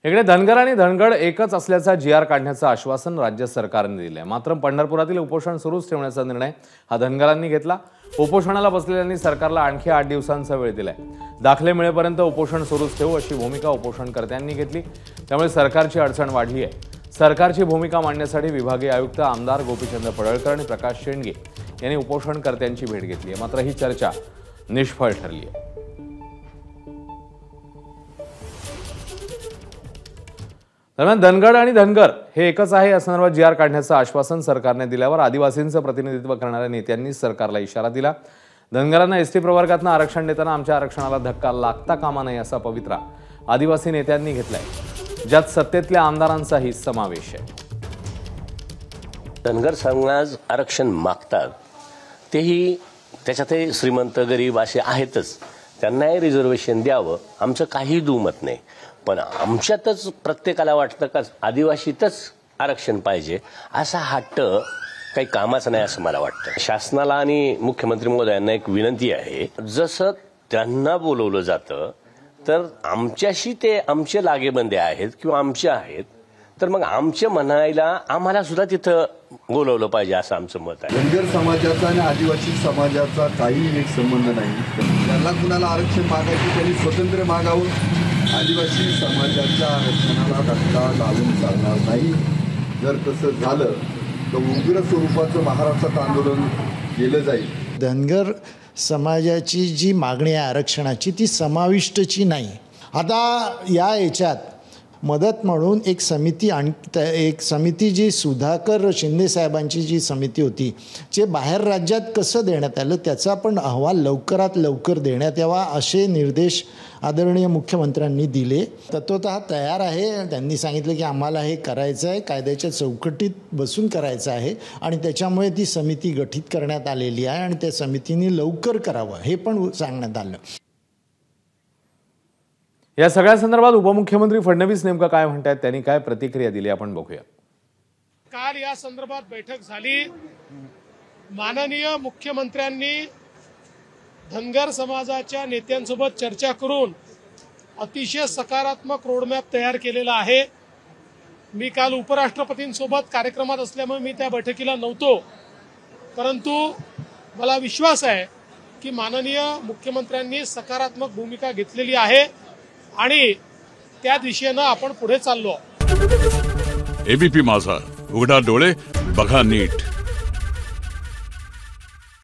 इकडे धनगर आणि धनगड एकच असल्याचा जीआर काढण्याचं आश्वासन राज्य सरकारने दिले। मात्र पंढरपुरातील उपोषण सुरूच ठेवण्याचा निर्णय हा धनगरांनी घेतला। उपोषणाला बसलेल्यांनी सरकारला आणखी 8 दिवसांचा वेळ दिलाय। दाखले मिळेपर्यंत उपोषण सुरूच ठेवू अशी भूमिका उपोषणकर्त्यांनी घेतली। त्यामुळे सरकारची अडचण वाढली आहे। सरकारची भूमिका मांडण्यासाठी विभागीय आयुक्त आमदार गोपीचंद पडळकर आणि प्रकाश शेंडगे यांनी उपोषणकर्त्यांची भेट घेतली आहे। मात्र ही चर्चा निष्फळ ठरली आहे। दरम्यान धनगड आणि धनगर हे एकच आहे या संदर्भात जीआर काढण्याचं आश्वासन सरकारने दिल्यावर आदिवासींचं प्रतिनिधित्व करणाऱ्या नेत्यांनी सरकारला इशारा दिला। धनगरांना एसटी प्रवर्गातून आरक्षण देताना आमच्या आरक्षणाला धक्का लागता कामा नये असा पवित्रा आदिवासी नेत्यांनी घेतलाय, ज्यात सत्तेतल्या आमदारांचाही समावेश आहे। धनगर समाज आरक्षण मागतात, तेही त्याच्यातही श्रीमंत गरीब असे आहेतच, त्यांनाही रिझर्वेशन द्यावं, आमचं काही दुमत नाही। पण आमच्यातच प्रत्येकाला वाटतं का आदिवासीतच आरक्षण पाहिजे असा हट्ट काही कामाचा नाही असं मला वाटतं। शासनाला आणि मुख्यमंत्री महोदयांना एक विनंती आहे, जसं त्यांना बोलवलं जातं तर आमच्याशी ते आमचे लागेबंदे आहेत किंवा आमचे आहेत, तर मग आमचे म्हणायला आम्हाला सुद्धा तिथं बोलवलं पाहिजे असं आमचं मत आहे। धनगर समाजाचा आणि आदिवासी समाजाचा काही एक संबंध नाही। त्यांना कुणाला आरक्षण मागायचे त्यांनी स्वतंत्र मागावं। आदिवासी समाजाच्या आरक्षणाला धक्का लावून चालणार नाही। जर तसं झालं तर उग्र स्वरूपाचं महाराष्ट्रात आंदोलन केलं जाईल। धनगर समाजाची जी मागणी आहे आरक्षणाची ती समाविष्टची नाही। आता या याच्यात मदत म्हणून एक समिती जी सुधाकर शिंदे साहेबांची जी समिती होती, जे बाहेर राज्यात कसं देण्यात आलं त्याचा पण अहवाल लवकरात लवकर देण्यात यावा असे निर्देश आदरणीय मुख्यमंत्र्यांनी दिले। तत्वतः तयार आहे। त्यांनी सांगितलं की आम्हाला हे करायचं आहे, कायद्याच्या चौकटीत बसून करायचं आहे आणि त्याच्यामुळे ती समिती गठीत करण्यात आलेली आहे आणि त्या समितीने लवकर करावं हे पण सांगण्यात आलं। या सगळ्या संदर्भात उपमुख्यमंत्री फडणवीस नेमका काय म्हणतात, त्यांनी काय प्रतिक्रिया दिली आपण बघूया। काल या संदर्भात बैठक झाली। माननीय मुख्यमंत्र्यांनी धनगर समाजाच्या नेत्यांसोबत चर्चा करून अतिशय सकारात्मक रोडमॅप तयार केलेला आहे। मी काल उपराष्ट्रपतींसोबत कार्यक्रमात असल्यामुळे मी त्या बैठकीला नव्हतो, परंतु मला विश्वास आहे की माननीय मुख्यमंत्र्यांनी सकारात्मक भूमिका घेतलेली आहे आणि त्या दिशेने आपण पुढे चाललो। एबीपी माझा, उघडा डोळे बघा नीट।